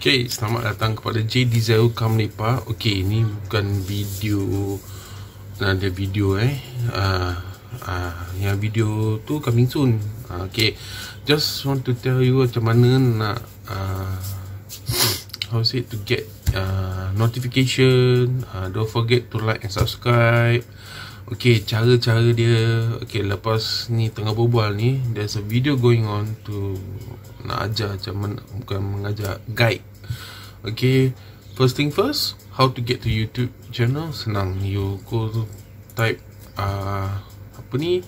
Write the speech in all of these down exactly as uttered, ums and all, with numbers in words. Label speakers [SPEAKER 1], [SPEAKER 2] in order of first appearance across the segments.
[SPEAKER 1] Okay, selamat datang kepada J Diesel Kam Lepak. Okay, ni bukan video, ada video eh uh, uh, yang video tu coming soon. uh, Okay, just want to tell you macam mana nak uh, how say to get uh, notification. uh, Don't forget to like and subscribe. Okay, cara-cara dia. Okay, lepas ni tengah berbual ni, there's a video going on to nak ajar macam mana, bukan mengajar, guide. Okay, first thing first, how to get to YouTube channel. Senang, you go to type uh, apa ni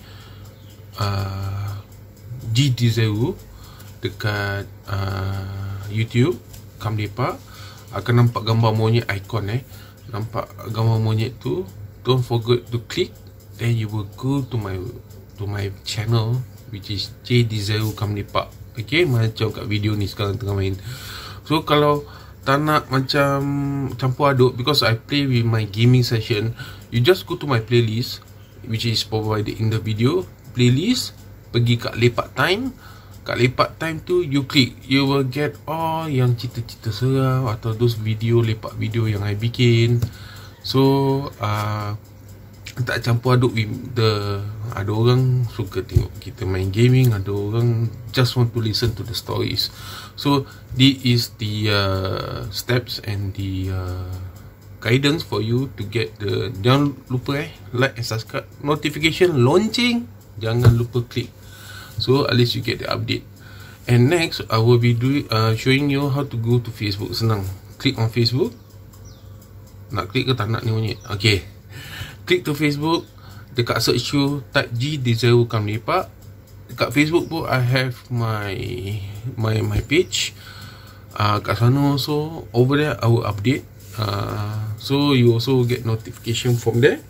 [SPEAKER 1] uh, J Diesel dekat uh, YouTube Kam Lepak. Akan nampak gambar monyet icon eh. Nampak gambar monyet tu, don't forget to click. Then you will go to my to my channel, which is J Diesel Kam Lepak. Okay, macam kat video ni sekarang tengah main. So kalau tak nak macam campur aduk, because I play with my gaming session, you just go to my playlist, which is provided in the video. Playlist, pergi kat Lepak Time. Kat Lepak Time tu you click, you will get all yang cerita-cerita seram atau those video, lepak video yang I bikin. So uh, tak campur aduk with the, ada orang suka tengok kita main gaming, ada orang just want to listen to the stories. So this is the uh, steps and the uh, guidance for you to get the, jangan lupa eh like and subscribe, notification launching jangan lupa click, so at least you get the update. And next I will be doing uh, showing you how to go to Facebook. Senang, click on Facebook. Nak klik ke tak nak ni monyet? Okay, klik to Facebook. Dekat search you type J Diesel Kam Lepak. Dekat Facebook pun I have my my my page. uh, Kat sana also, over there I will update. uh, So you also get notification from there.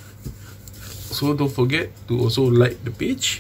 [SPEAKER 1] So don't forget to also like the page.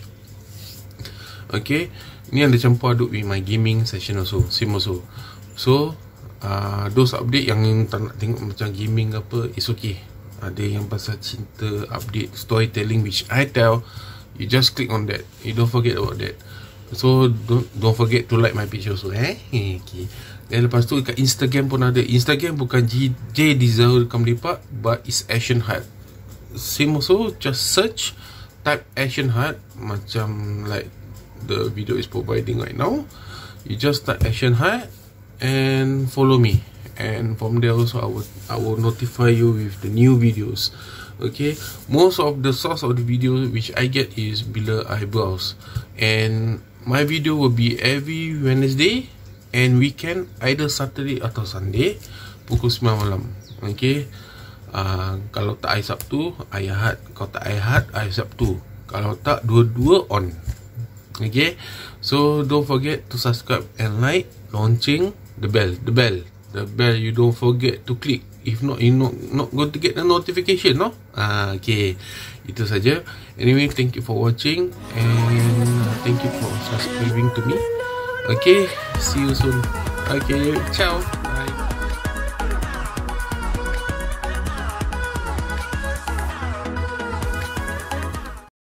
[SPEAKER 1] Okay, ni ada campur aduk with my gaming session also, same also. So uh, those update yang tak nak tengok macam gaming ke apa, it's okay. Ada yang pasal cinta, update, storytelling, which I tell, you just click on that. You don't forget about that. So don't don't forget to like my page also eh. Okay. Dan lepas tu kat Instagram pun ada. Instagram bukan J, J Diesel Kam Lepak, but it's Action Heart. Same also, just search, type Action Heart, macam like the video is providing right now. You just type Action Heart and follow me. And from there also I will, I will notify you with the new videos. Okay, most of the source of the video which I get is bila I browse. And my video will be every Wednesday and weekend, either Saturday atau Sunday pukul sembilan malam. Okay, uh, kalau tak hari Sabtu, hari Ahad. Kalau tak hari Ahad, hari Sabtu. Kalau tak, dua-dua on. Okay, so don't forget to subscribe and like, launching the bell, the bell. The bell you don't forget to click. If not, you not not going to get the notification, no? Ah, okay, itu saja. Anyway, thank you for watching and thank you for subscribing to me. Okay, see you soon. Okay, ciao.